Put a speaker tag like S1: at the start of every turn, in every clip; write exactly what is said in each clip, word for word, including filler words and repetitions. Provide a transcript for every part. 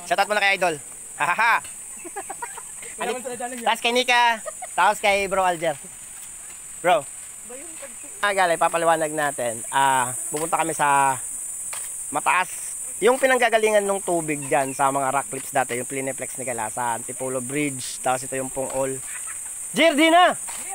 S1: Shoutout muna kay Idol. Hahaha. Tapos kay Nika. Tapos kay Bro Alger. Bro. Ah, galay, papaliwanag natin. Ah, pupunta kami sa mataas. Yung pinanggagalingan ng tubig dyan sa mga rock clips dati, yung Pliniplex ni Gala sa Antipolo Bridge. Tapos ito yung Pungol. Jer, di na!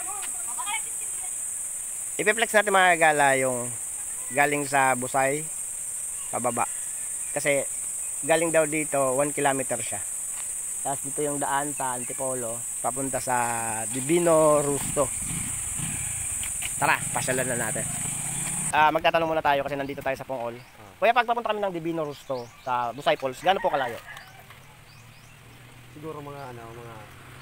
S1: Ipiplex natin mga Gala yung galing sa Busay pababa. Kasi galing daw dito, one kilometer siya. Tapos dito yung daan sa Antipolo, papunta sa Divino Rusto. Tara, pasyalan na natin. Ah, magtatanong muna tayo kasi nandito tayo sa Pungol. Kuya, pag papunta kami ng Divino Rusto sa Busay Falls, gaano po kalayo?
S2: Siguro mga ano, mga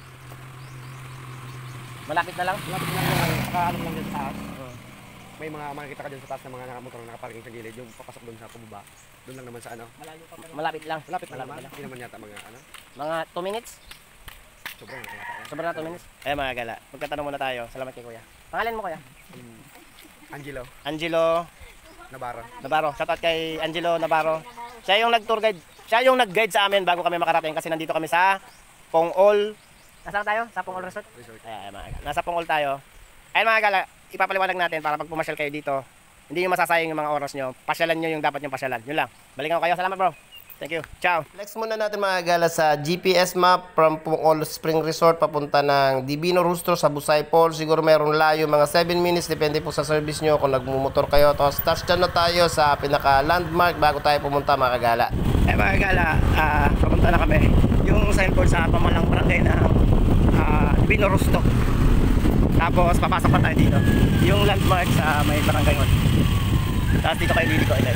S1: malapit na lang?
S2: malapit na lang, saka ano lang dyan sa taas. Uh, may mga makikita ka dyan sa taas ng mga nakamotor na nakaparking sa gilid, yung papasok doon sa pababa. Doon lang naman sa ano.
S1: Malayo pa pero malapit lang.
S2: Malapit lang naman. Hindi naman yata mga ano.
S1: Mga two minutes?
S2: Sobrang na yata.
S1: Sobrang na two minutes? Eh mga Gala, magtatanong muna tayo. Salamat kay Kuya. Pangalan mo Kuya?
S2: Um, Angelo
S1: Angelo
S2: Navarro.
S1: Navarro. Shoutout kay Angelo Navarro. Siya yung nag-tour guide. Siya yung nag-guide sa amin bago kami makarating kasi nandito kami sa Pungol. Nasaan tayo? Sa Pungol Resort?
S2: Resort.
S1: Ayan, mga Gala. Nasa Pungol tayo. Ayun mga Gala, ipapaliwanag natin para pag pumasyal kayo dito, hindi nyo masasayang yung mga oras nyo. Pasyalan nyo yung dapat yung pasyalan. Yun lang. Balikan ko kayo. Salamat bro. Thank you. Ciao. Flex muna natin mga Gala sa G P S map from Pungol Spring Resort papunta ng Divino Rusto sa Busay Falls. Siguro mayroong layo mga seven minutes. Depende po sa service nyo kung nagmumotor kayo. Tapos touchdown na tayo sa pinaka landmark bago tayo pumunta mga Gala. Eh mga Gala, uh, papunta na kami. Yung signboard sa pamalang barangay ng uh, Divino Rusto. Tapos papasok pa tayo dito. Yung landmark sa may barangay hall. Tapos dito kayo liliko ulit.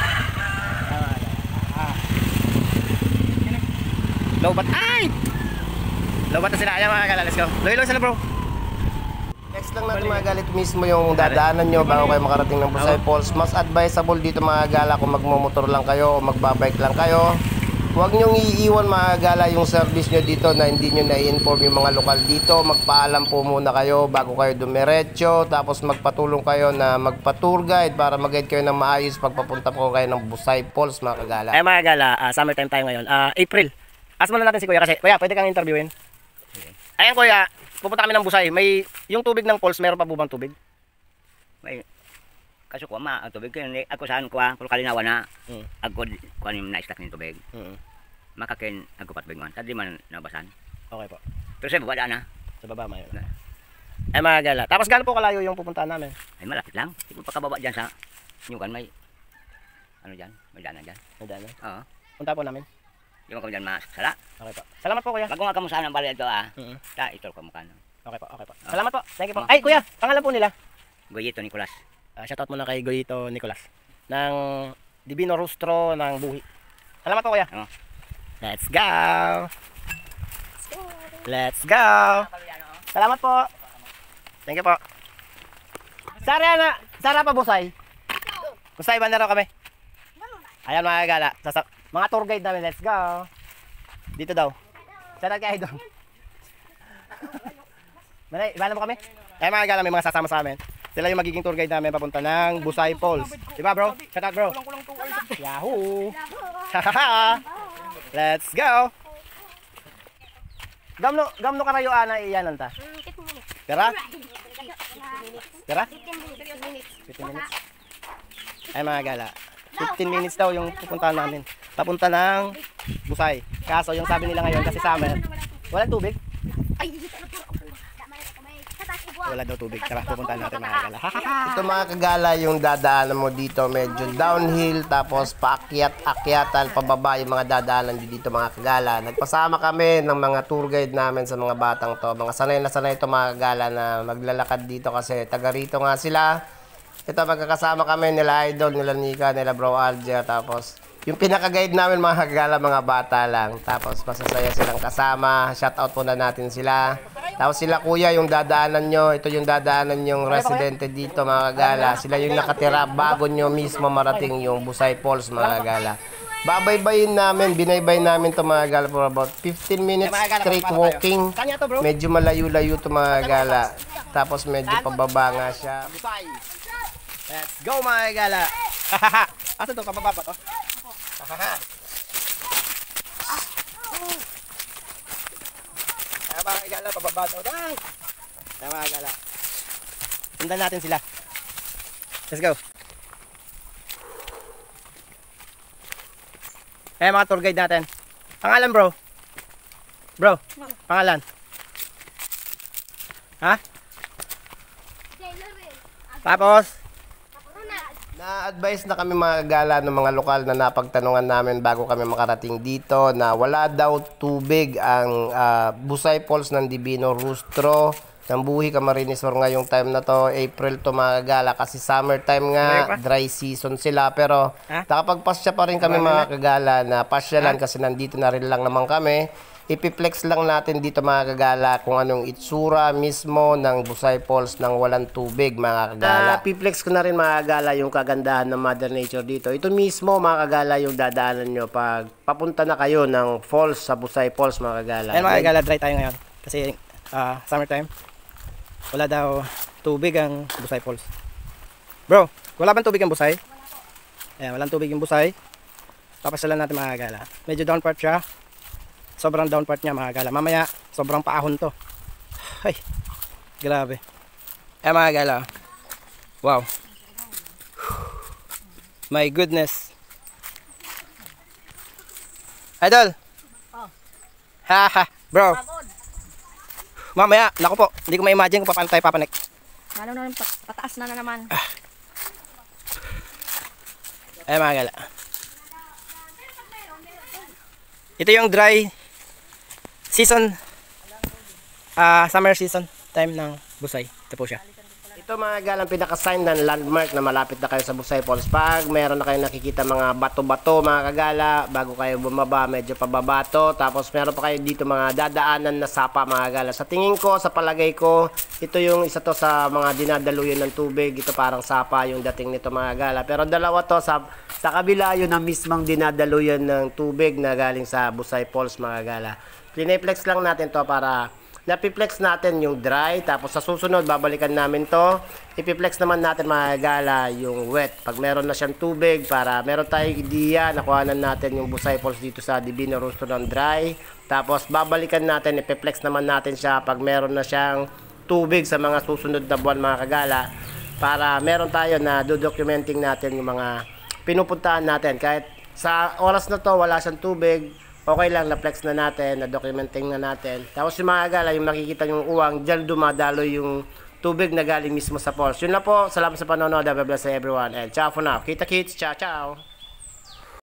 S1: Lobat. Ay! Lobat na sila. Ayan mga Gala. Let's go. Loy-loy sila bro. Next lang natin mga Galit mismo yung dadaanan nyo bago kayo makarating ng Busay Falls. Mas advisable dito mga Gala kung magmumotor lang kayo o magbabike lang kayo. Huwag nyong iiwan mga Gala yung service nyo dito na hindi nyo na-inform yung mga lokal dito. Magpaalam po muna kayo bago kayo dumiretso. Tapos magpatulong kayo na magpa-tour guide para mag-guide kayo ng maayos pagpapunta po kayo ng Busay Falls mga Gala. Ay mga Gala, uh, summertime tayo ngayon. Uh, April. Asma na natin si Kuya kasi, Kuya, pwede kang interviewin. Okay. Ayan Kuya, pupunta kami ng Busay. May, yung tubig ng falls, meron pa po bang tubig?
S3: May, kaso ko ma, ang tubig ko, ako saan ko, kung kalinawan na, mm. ako, kung ano yung na-stack ng tubig. Mm. Makakin, ako patbigman, tadi man nabasan.
S1: Okay po.
S3: Pero sa baba daan na.
S1: Sa baba mayo na. Ay mga Gala, tapos gaano po kalayo yung pupuntahan namin?
S3: Ay malapit lang, hindi pa kababa dyan sa, yung kan may, ano dyan, may daanan dyan.
S1: May daanan?
S3: Oo.
S1: Punta po namin.
S3: Di mo kami dyan masala.
S1: Okay po. Salamat po Kuya.
S3: Pag nga kamusahan ng bali ito ah.
S1: Mm -hmm.
S3: Ta, ito ko mukha.
S1: Okay po, okay po. Salamat po. Thank you po. Ay Kuya, pangalan po nila?
S3: Goyito Nicolas.
S1: Uh, shoutout muna kay Goyito Nicolas. Ng Divino Rustro ng Buhi. Salamat po Kuya. Oh. Let's go. Let's go. Salamat po. Thank you po. Sara na, Sara pa Busay. Busay ba na raw kami? Ayan mga Gala. Sasa mga tour guide namin, let's go. Dito daw. Sana kayo doon. Manay, iba na mo kami? Eh mga Gala, may mga sasama sa amin. Sila yung magiging tour guide namin papunta ng Busay Falls. Diba bro? Shout out bro. Yahoo! Let's go! Gamno, gamno karayo ana iyan anta. Tara? Tara? fifteen minutes. Ay mga Gala. fifteen minutes daw yung pupuntahan namin. Papunta ng Busay. Kaso yung sabi nila ngayon kasi summer, walang tubig. Wala daw tubig. Tara, pupuntahan natin mga Kagala. Ito mga Kagala yung dadaanan mo dito. Medyo downhill tapos paakyat-akyatan pababa yung mga dadaanan dito mga Kagala. Nagpasama kami ng mga tour guide namin sa mga batang to. Mga sanay na sanay ito mga Kagala na maglalakad dito kasi taga rito nga sila. Ito magkakasama kami nila Idol, nila Nika, nila Bro Alger. Tapos yung pinaka-guide namin mga Kagala, mga bata lang. Tapos masasaya silang kasama. Shoutout po na natin sila. Tapos sila kuya yung dadaanan nyo. Ito yung dadaanan yung residente dito mga Kagala. Sila yung nakatira bago nyo mismo marating yung Busay Falls mga Kagala. Babaybayin namin, binaybay namin ito mga Kagala for about fifteen minutes straight walking. Medyo malayo-layo ito mga Kagala. Tapos medyo pababa nga siya. Let's go mga Kagala. Asa ito? Pababa pa to? kagala, pababa daw. Dang! Ayan mga kagala. Sundan natin sila. Let's go. Ayan mga tour guide natin. Pangalan bro? Bro, pangalan? Ha? Tapos? Na-advise na kami mga gala ng mga lokal na napagtanungan namin bago kami makarating dito na wala daw tubig ang uh, Busay Falls ng Divino Rostro ng Buhi Camarines Sur ngayong time na to, April to mga gala kasi summer time nga, dry season sila pero ha? Nakapagpasya pa rin kami mga kagala na pasyalan ha? Kasi nandito na rin lang naman kami. Ipiplex lang natin dito mga kagala kung anong itsura mismo ng Busay Falls ng walang tubig mga kagala. Uh, Piplex ko na rin mga kagala yung kagandahan ng Mother Nature dito. Ito mismo mga kagala yung dadaanan nyo pag papunta na kayo ng falls sa Busay Falls mga kagala. Ayan mga kagala, dry tayo ngayon kasi uh, summertime. Wala daw tubig ang Busay Falls. Bro, wala bang tubig ang Busay? Ayan, walang tubig yung Busay. Papasalan natin mga kagala. Medyo down part siya. Sobrang down part niya mga gala. Mamaya, sobrang paahon to. Ay, grabe. Eh mga gala. Wow. My goodness. Idol.
S4: Oh.
S1: Haha, bro. Mamaya, naku po. Hindi ko ma-imagine kung paano tayo papanik.
S4: Lalo na pataas na na naman.
S1: Ah. Eh mga gala. Ito yung dry season, uh, summer season time ng Busay. Ito po siya. Ito mga galang pinaka-sign ng landmark na malapit na kayo sa Busay Falls. Pag meron na kayo nakikita mga bato-bato mga kagala, bago kayo bumaba, medyo pababato. Tapos meron pa kayo dito mga dadaanan na sapa mga gala. Sa tingin ko, sa palagay ko, ito yung isa to sa mga dinadaluyan ng tubig. Ito parang sapa yung dating nito mga gala. Pero dalawa to sa, sa kabila yun ang mismong dinadaluyan ng tubig na galing sa Busay Falls mga gala. Piniplex lang natin to para napiplex natin yung dry. Tapos sa susunod, babalikan namin to. Ipiplex naman natin mga gala yung wet. Pag meron na siyang tubig, para meron tayong ideya, nakuhanan natin yung Busay Falls dito sa Divino Rostro ng dry. Tapos babalikan natin, ipiplex naman natin siya pag meron na siyang tubig sa mga susunod na buwan mga kagala. Para meron tayo na dodocumenting natin yung mga pinupuntahan natin. Kahit sa oras na to, wala siyang tubig, okay lang, na-flex na natin, na-documenting na natin. Tapos yung mga gala, yung makikita yung uwang, dyan dumadalo yung tubig na galing mismo sa falls. Yun na po, salamat sa panonood, God bless everyone, and ciao for now. Kita kits, ciao ciao!